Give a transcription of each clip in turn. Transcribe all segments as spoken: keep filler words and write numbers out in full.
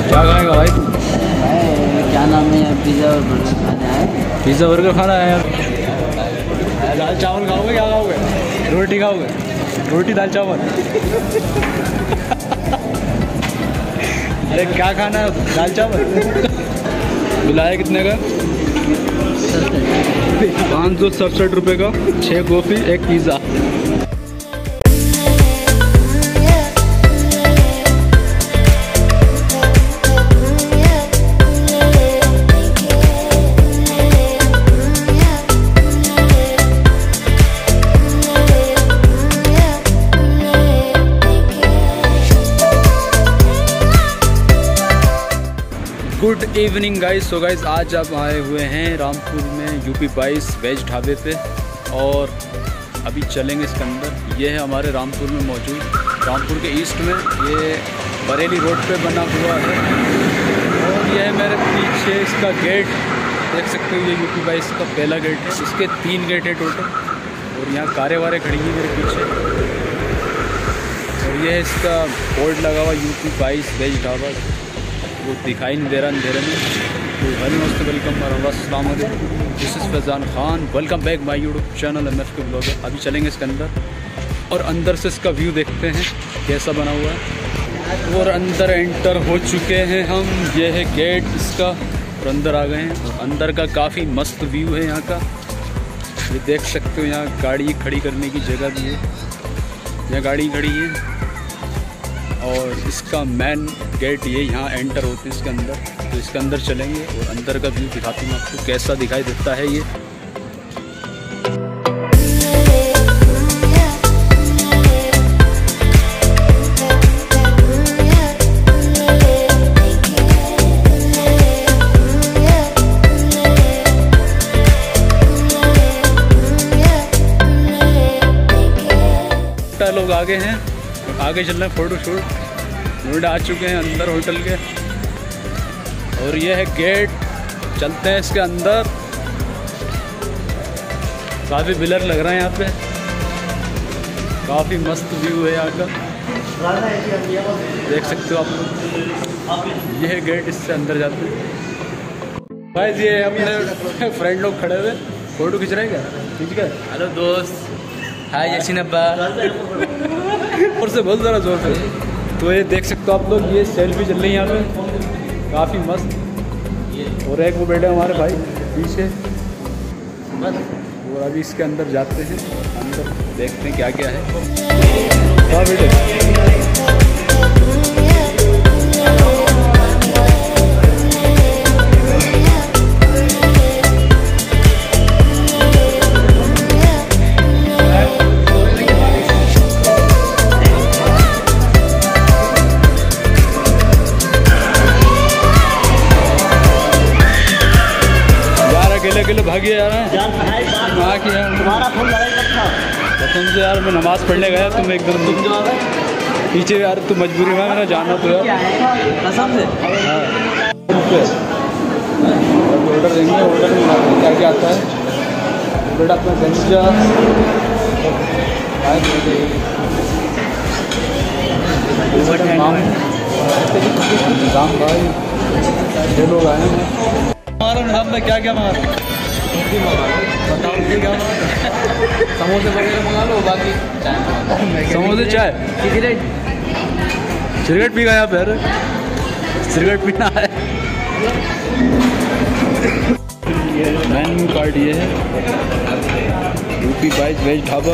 क्या खाएगा भाई? क्या नाम है यार? पिज़्ज़ा और बर्गर खाने आए। पिज़्ज़ा बर्गर खाना है यार। दाल चावल खाओगे? क्या खाओगे? रोटी खाओगे? रोटी दाल चावल। अरे क्या खाना है? दाल चावल। बिलाया कितने का? पाँच सौ सड़सठ रुपये का। छः कॉफ़ी एक pizza. Good evening guys. So guys आज आप आए हुए हैं रामपुर में यूपी बाईस वेज ढाबे पे और अभी चलेंगे इसके अंदर। ये है हमारे रामपुर में मौजूद, रामपुर के ईस्ट में, ये बरेली रोड पे बना हुआ है। और ये है मेरे पीछे इसका गेट, देख सकते हो। ये यूपी बाईस का पहला गेट है। इसके तीन गेट है टोटल और यहाँ कारें वारें खड़ी हैं मेरे पीछे। और ये है इसका बोर्ड लगा हुआ यूपी बाईस वेज ढाबा, वो दिखाई नहीं दे रहा अंधेरे में। तो हेलो नमस्ते, वेलकम अस्सलाम वालेकुम, this is Faizan Khan, welcome back my YouTube channel M F K blogger. अभी चलेंगे इसके अंदर और अंदर से इसका व्यू देखते हैं कैसा बना हुआ है। और अंदर एंटर हो चुके हैं हम। ये है गेट इसका और अंदर आ गए हैं। और अंदर का काफ़ी मस्त व्यू है यहाँ का, ये देख सकते हो। यहाँ गाड़ी खड़ी करने की जगह भी है, यहाँ गाड़ी खड़ी है। और इसका मेन गेट ये यहाँ एंटर होते हैं इसके अंदर। तो इसके अंदर चलेंगे और अंदर का व्यू दिखाती हूँ आपको कैसा दिखाई देता है ये। लोग आगे हैं, आगे चल रहे हैं फ़ोटो शूट। नोएडा आ चुके हैं अंदर होटल के। और ये है गेट, चलते हैं इसके अंदर। काफ़ी बिलर लग रहा है यहाँ पे, काफ़ी मस्त व्यू है यहाँ का, देख सकते हो आप लोग। ये है गेट, इससे अंदर जाते हैं। भाई ये अपने फ्रेंड लोग खड़े हुए फ़ोटो खींच रहे हैं क्या? खींच गए। हेलो दोस्त, हाय जैसी नब्बा। और से बहुत ज़रा जोर से। तो ये देख सकते हो आप लोग, ये सेल्फी चल रही है यहाँ पे, काफ़ी मस्त। और एक वो बैठे हमारे भाई पीछे। और अभी इसके अंदर जाते हैं, अंदर देखते हैं क्या क्या है। हाँ बेटे, अकेले भागे जा रहे हैं। वहाँ की तुम्हारा फोन कसम से यार, मैं नमाज़ पढ़ने गया, तुम एकदम पीछे यार। तू मजबूरी में मेरा जाना तो यार कसम से। हाँ, ऑर्डर देंगे। ऑर्डर में क्या क्या आता है बेटा? अपना गंजा दाम भाई, छः लोग आए हैं। हमारा निजाम में क्या क्या मंगा? बताओ क्या? समोसे वगैरह मंगा लो, बाकी समोसे, चाय, सिगरेट। सिगरेट पी गया फिर? सिगरेट पीना है। मेन्यू कार्ड ये है, यूपी बाईस वेज ढाबा।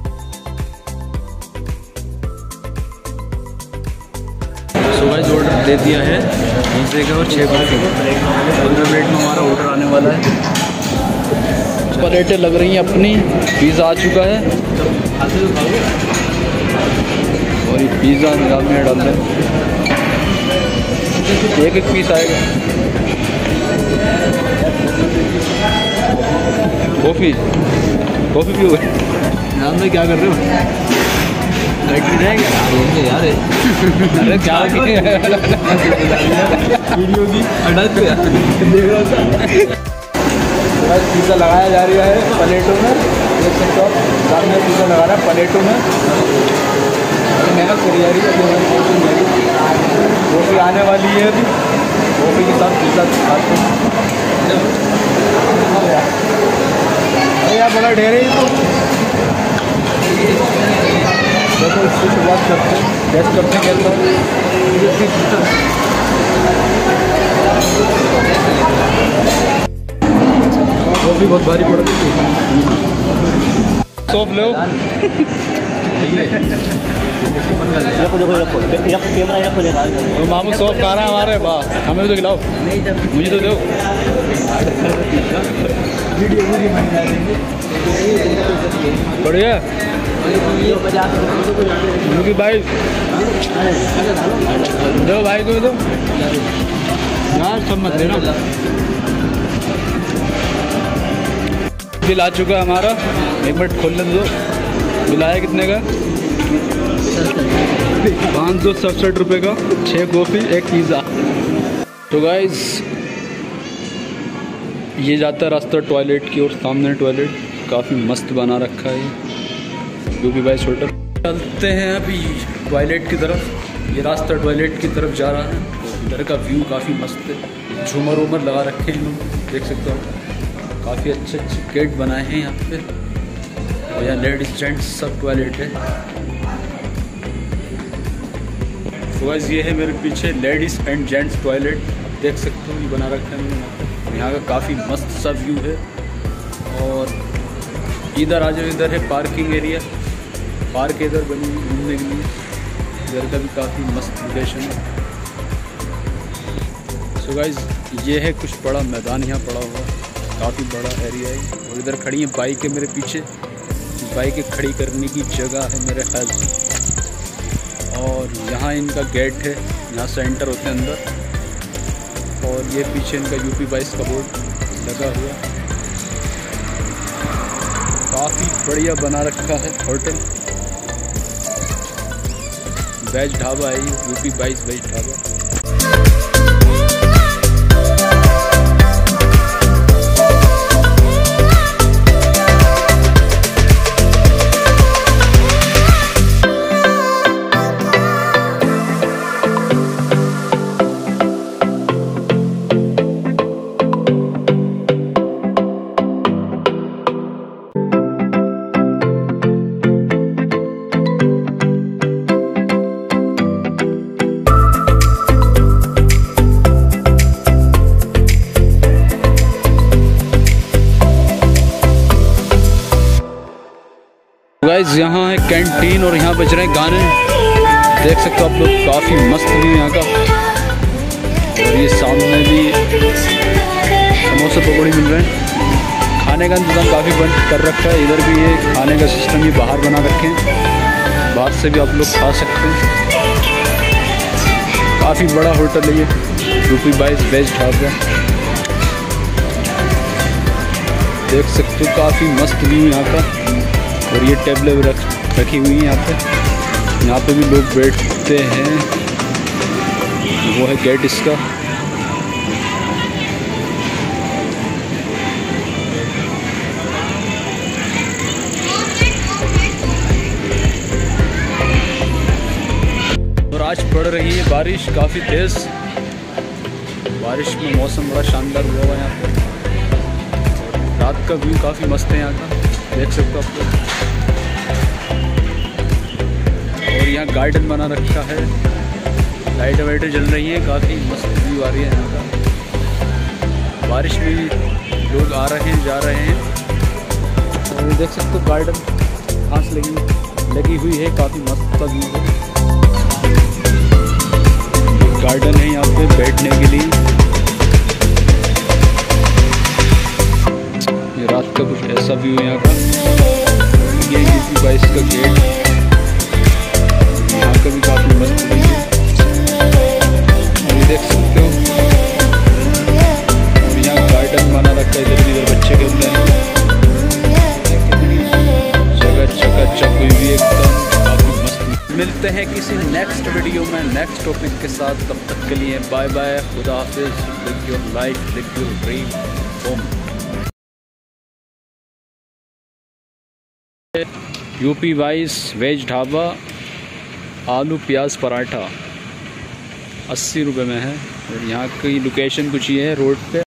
सुबह ऑर्डर दे दिया है, पिज़्ज़े का और छः बर्गर। पंद्रह मिनट में हमारा ऑर्डर आने वाला है। प्लेटें लग रही हैं अपनी, पिज़्ज़ा आ चुका है और ये पिज़्ज़ा निकाल में डाल रहे हैं। एक एक पीस आएगा। कॉफ़ी कॉफ़ी पियोगे? नाम में क्या कर रहे हो? बैटरी रहेगा यार। अरे क्या वीडियो की पिज़्ज़ा लगाया जा रहा है प्लेटों में, देख सकते हो आप सामने पिज़्ज़ा लगा रहा है प्लेटों में। मेहनत करी जा रही है, कॉफ़ी आने वाली है अभी, कॉफ़ी के साथ पिज़्ज़ा खाते हैं। अरे यार बड़ा ढेर है ये तो। देखो इसकी शुरुआत करते हैं, टेस्ट करते हैं कैसा है। कॉफ़ी बहुत भारी पड़ती है। सौंप लो। मामू सौंप खा रहा है हमारे, वाह हमें तो खिलाओ, मुझे तो दो। बढ़िया भाई, दो भाई को दो यार, सब मत देना। बिल आ चुका है हमारा, एक मिनट खोलने दो। बिल आया कितने का? पाँच सौ सड़सठ रुपये का, छः कॉफ़ी एक पिज़्ज़ा। तो गाइस ये जाता है रास्ता टॉयलेट की और सामने टॉयलेट काफ़ी मस्त बना रखा है यूपी बाइस होटल। चलते हैं अभी टॉयलेट की तरफ। ये रास्ता टॉयलेट की तरफ जा रहा है। इधर का व्यू काफ़ी मस्त है, झूमर वूमर लगा रखे हैं इन्होंने, देख सकते हो। काफ़ी अच्छे अच्छे गेट बनाए हैं यहाँ पे, और यहाँ लेडीज जेंट्स सब टॉयलेट है। तो गाइस ये है मेरे पीछे लेडीज़ एंड जेंट्स टॉयलेट, देख सकते हो ये बना रखा है मैंने। यहाँ का काफ़ी मस्त सा व्यू है। और इधर आ जाओ, इधर है पार्किंग एरिया, पार्क इधर बनी हुई घूमने के लिए। इधर का भी काफ़ी मस्त लोकेशन है। सो गाइस ये है कुछ बड़ा मैदान यहाँ पड़ा हुआ, काफ़ी बड़ा एरिया है। और इधर खड़ी है बाइकें मेरे पीछे, बाइकें खड़ी करने की जगह है मेरे ख्याल से। और यहाँ इनका गेट है, यहाँ से एंटर होते हैं अंदर। और ये पीछे इनका यूपी बाईस का बोर्ड लगा हुआ, काफ़ी बढ़िया बना रखा है होटल। वेज ढाबा है, यूपी बाईस वेज ढाबा। गाइस यहाँ है कैंटीन और यहाँ बज रहे हैं गाने, देख सकते हो आप लोग। काफ़ी मस्त व्यू यहाँ का। और ये सामने भी समोसे पकौड़ी मिल रहे हैं। खाने का इंतज़ाम काफ़ी बंद कर रखा है। इधर भी ये खाने का सिस्टम ही बाहर बना रखे हैं, बाहर से भी आप लोग खा सकते हैं। काफ़ी बड़ा होटल है ये, यूपी बाईस वेज ढाबा, देख सकते हो। काफ़ी मस्त व्यू यहाँ का। और ये टेबलें भी रख रखी हुई हैं यहाँ पे, यहाँ पे भी लोग बैठते हैं। वो है गेट इसका। और आज पड़ रही है बारिश काफ़ी तेज़। बारिश में मौसम बड़ा शानदार हुआ हुआ है यहाँ पे। रात का व्यू काफ़ी मस्त है यहाँ का, देख सकते हो आप लोग। और यहाँ गार्डन बना रखा है, लाइटें वाइटें जल रही हैं, काफ़ी मस्त व्यू आ रही है यहाँ का। बारिश में लोग आ रहे हैं जा रहे हैं। और देख सकते हो गार्डन, घास लगी लगी हुई है, काफ़ी मस्त सा व्यू है। गार्डन है यहाँ पे बैठने के लिए। ये रात का कुछ ऐसा व्यू है यहाँ का। ये यूपी बाईस का गेट, यहाँ का भी काफ़ी मस्त व्यू है, ये देख सकते हो। और यहाँ गार्डन बना रखा है, इधर भी इधर बच्चे खेल रहे हैं। जगह चकाचक हुई हुई एकदम, काफ़ी मस्त। मिलते हैं किसी नेक्स्ट वीडियो में नेक्स्ट टॉपिक के साथ। तब तक के लिए बाय बाय, खुदा हाफिज़। Live your life, live your dream home. UP बाईस वेज ढाबा, आलू प्याज पराठा। अस्सी रुपये में है। और यहाँ की लोकेशन कुछ ये है रोड पे।